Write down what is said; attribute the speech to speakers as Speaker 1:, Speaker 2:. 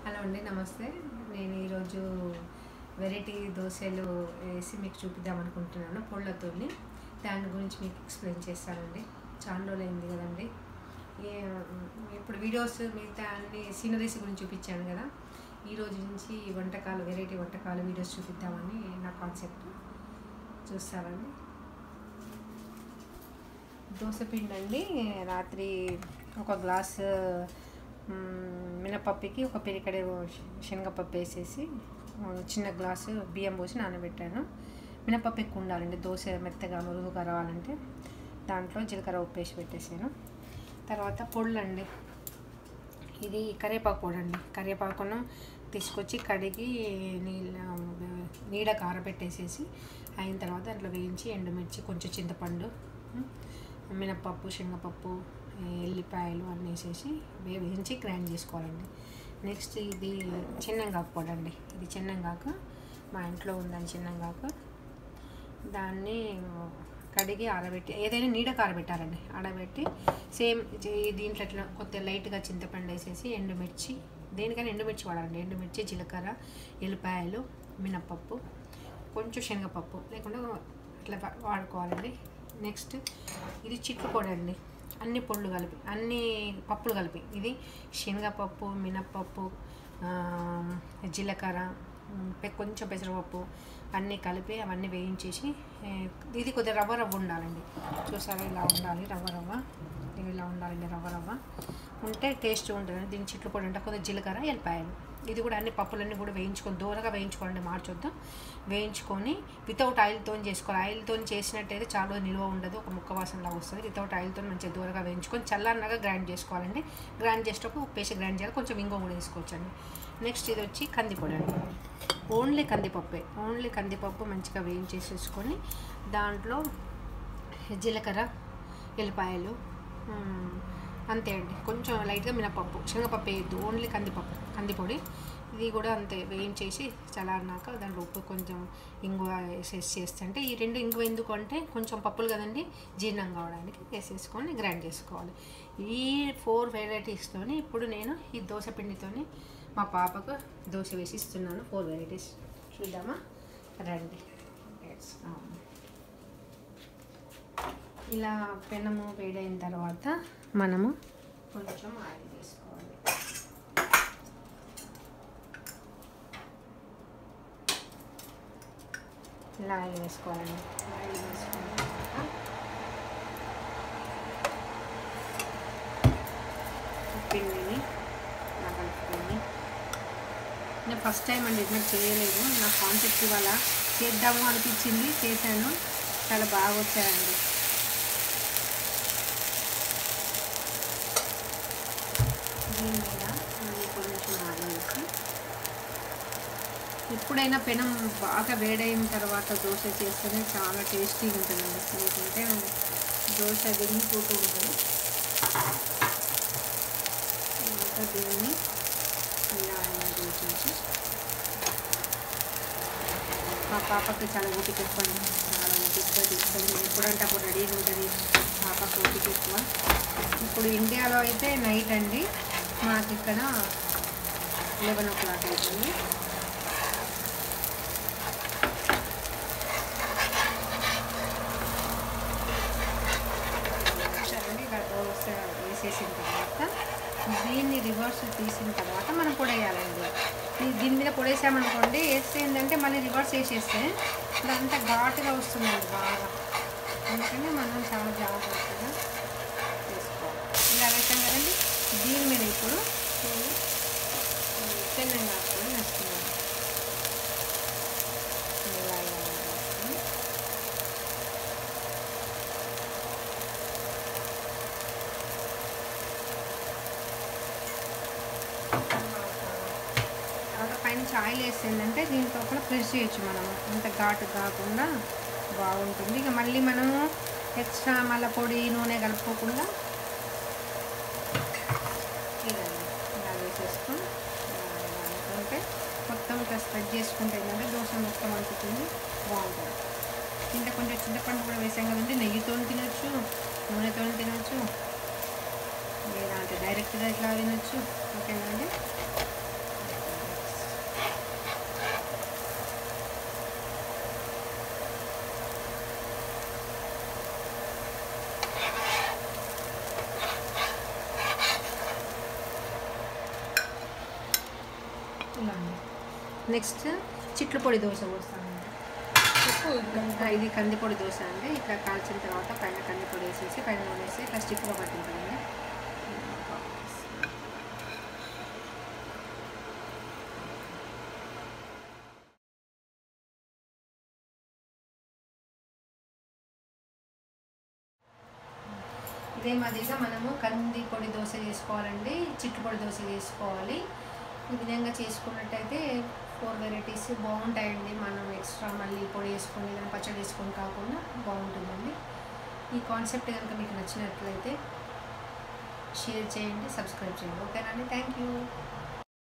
Speaker 1: Hello అండి, నమస్తే. నేను ఈరోజు వెరైటీ దోశలు వేసి మీకు చూపిద్దాం అనుకుంటున్నాను. పొళ్ళతోని దాని గురించి మీకు ఎక్స్ప్లెయిన్ చేస్తానండి. చాలా రోజులు అయింది కదండి. ఇప్పుడు వీడియోస్ మిగతా అన్ని సీనరీస్ గురించి చూపించాను కదా. ఈరోజు నుంచి వంటకాలు, వెరైటీ వంటకాలు వీడియోస్ చూపిద్దామని నా కాన్సెప్ట్. చూస్తారండి. దోశపిండి అండి. రాత్రి ఒక గ్లాసు మినపప్పుకి ఒక పిరికడే శనగపప్పు వేసేసి చిన్న గ్లాసు బియ్యం పోసి నానబెట్టాను. మినపప్పు ఎక్కువ ఉండాలండి, దోశ మెత్తగా మృదువుగా రావాలంటే. దాంట్లో జీలకర్ర ఉప్పు వేసి పెట్టేసాను. తర్వాత పొళ్ళు అండి. ఇది కరివేపాకు పొడి అండి. కరివేపాకును తీసుకొచ్చి కడిగి నీడ కారబెట్టేసేసి అయిన తర్వాత దాంట్లో వేయించి ఎండుమిర్చి, కొంచెం చింతపండు, మినపప్పు, శనగపప్పు, ఎల్లిపాయలు అన్నీ వేసేసి వేయించి గ్రైండ్ చేసుకోవాలండి. నెక్స్ట్ ఇది చిన్నంగాకు పొడి అండి. ఇది చిన్నంగాకు మా ఇంట్లో ఉందని చిన్నంగాకు. దాన్ని కడిగి ఆరబెట్టి, ఏదైనా నీడ కారబెట్టాలండి. ఆరబెట్టి సేమ్ దీంట్లో అట్లా కొద్దిగా లైట్గా చింతపండు వేసేసి ఎండుమిర్చి, దేనికైనా ఎండుమిర్చి వాడాలండి. ఎండుమిర్చి, జీలకర్ర, ఎల్లిపాయలు, మినపప్పు, కొంచెం శనగపప్పు లేకుండా అట్లా వాడుకోవాలండి. నెక్స్ట్ ఇది చిక్కు పొడి అండి. అన్ని పొళ్ళు కలిపి, అన్ని పప్పులు కలిపి, ఇది శనగపప్పు, మినపప్పు, జీలకర్ర, కొంచెం పెసరపప్పు అన్నీ కలిపి అవన్నీ వేయించేసి, ఇది కొద్దిగా రవ్వ ఉండాలండి. చూసారా, ఇలా ఉండాలి రవ్వ. ఇలా ఉండాలండి రవ్వ ఉంటే టేస్ట్ ఉంటుంది. దీని చిట్లు పొడి అంటే కొద్దిగా జీలకర్ర, ఎల్లిపాయలు. ఇది కూడా అన్ని పప్పులన్నీ కూడా వేయించుకొని దూరగా వేయించుకోండి, మార్చొద్దాం. వేయించుకొని వితౌట్ ఆయిల్తో చేసుకోవాలి. ఆయిల్తో చేసినట్టయితే చాలా నిల్వ ఉండదు, ఒక ముక్క వాసనలా వస్తుంది. వితౌట్ ఆయిల్తో మంచిగా దూరగా వేయించుకొని చల్లారినాక గ్రైండ్ చేసుకోవాలండి. గ్రైండ్ చేసేటప్పుడు ఉప్పు వేసి గ్రైండ్ చేయాలి. కొంచెం ఇంగో కూడా వేసుకోవచ్చండి. నెక్స్ట్ ఇది వచ్చి కందిపొడి అండి. ఓన్లీ కందిపప్పు మంచిగా వేయించేసేసుకొని దాంట్లో జీలకర్ర, ఎల్లిపాయలు అంతే అండి. కొంచెం లైట్గా మినపప్పు, శనగపప్పు వేయద్దు, ఓన్లీ కందిపొడి. ఇది కూడా అంతే వేయించేసి చల్లారినాక దాంట్లో ఉప్పు, కొంచెం ఇంగువ వేసేసి చేస్తుంటే, ఈ రెండు ఇంగువ ఎందుకు అంటే కొంచెం పప్పులు కదండి, జీర్ణం కావడానికి వేసేసుకొని గ్రైండ్ చేసుకోవాలి. ఈ 4 వెరైటీస్తోని ఇప్పుడు నేను ఈ దోశ పిండితోని మా పాపకు దోశ వేసి ఇస్తున్నాను. 4 వెరైటీస్ చూద్దామా రండి. ఇలా పెనము వేడైన తర్వాత మనము కొంచెం ఆయిల్ వేసుకోవాలి. ఇలా ఆయిల్ వేసుకోవాలండి. ఆయిల్ వేసుకున్న తర్వాత పిండిని ఇలా కలుపుకొని, నేను ఫస్ట్ టైం అండి ఇట్లా చేయలేదు. నా కాన్సెప్ట్ ఇవాళ చేద్దాము అనిపించింది, చేశాను. చాలా బాగా వచ్చాయండి. దీని మీద కొంచెం ఆయిల్ వేసి, ఎప్పుడైనా పెనం బాగా వేడైన తర్వాత దోశ చేస్తేనే చాలా టేస్టీగా ఉంటుందండి. ఎందుకంటే దోశ విరిగిపోతూ ఉంటుంది. ఇంకా దీన్ని ఇలా వేసేసి, మా పాపకి చాలా ఓపిక ఎక్కువ, చాలా ఓపికగా తీసుకొని ఎప్పుడంటే అప్పుడు రెడీగా ఉంటుంది. పాపకు ఓపిక ఎక్కువ. ఇప్పుడు ఇండియాలో అయితే నైట్ అండి, మాకు ఇక్కడ 11 o'clock అవుతుంది. ఇలా దోశ వేసేసిన తర్వాత దీన్ని రివర్స్ తీసిన తర్వాత మనం పొడేయాలండి. దీని మీద పొడేసామనుకోండి, వేస్తే ఏంటంటే మళ్ళీ రివర్స్ వేసేస్తే ఇదంతా ఘాటుగా వస్తుందండి బాగా. అందుకని మనం చాలా జాగ్రత్తగా చేసుకోవాలి. ఇలా వేసాం కదండి. దీని మీద ఇప్పుడు శనగపప్పు వేస్తున్నాను. ఇలా వేసుకొని తర్వాత పైనుంచి ఆయిల్ వేసిందంటే దీంట్లో కూడా ప్రెస్ చేయొచ్చు మనము, అంత ఘాటు కాకుండా బాగుంటుంది. ఇక మళ్ళీ మనము ఎక్స్ట్రా మళ్ళీ పొడి నూనె కలుపుకోకుండా ఇలా వేసేసుకొని అనుకుంటే మొత్తం ఇట్లా స్ప్రెడ్ చేసుకుంటే ఏంటంటే దోశ మొత్తం అంటుతుంది, బాగుంటుంది. ఇంకా కొంచెం చింతపండు కూడా వేసాం కదండి. నెయ్యితో తినొచ్చు, నూనెతో తినొచ్చు, లేదా అంటే డైరెక్ట్గా ఇట్లా తినొచ్చు. ఓకేనా అండి. ఇలా నెక్స్ట్ చిట్లు పొడి దోశ పోస్తానండి. ఇది కందిపొడి దోశ అండి. ఇట్లా కాల్చిన తర్వాత పైన కందిపొడి వేసేసి పైన నూనె వేసి ఇట్లా స్టిక్గా పట్టింటానండి. ఇదే మాదిరిగా మనము కంది పొడి దోశ చేసుకోవాలండి, చిట్లు పొడి దోశ చేసుకోవాలి. ఈ విధంగా చేసుకున్నట్టయితే 4 వెరైటీస్ బాగుంటాయండి. మనం ఎక్స్ట్రా మళ్ళీ పొడి వేసుకొని ఏదైనా పచ్చడి వేసుకొని కాకుండా బాగుంటుందండి. ఈ కాన్సెప్ట్ కనుక మీకు నచ్చినట్లయితే షేర్ చేయండి, సబ్స్క్రైబ్ చేయండి. ఓకేనండి, థ్యాంక్ యూ.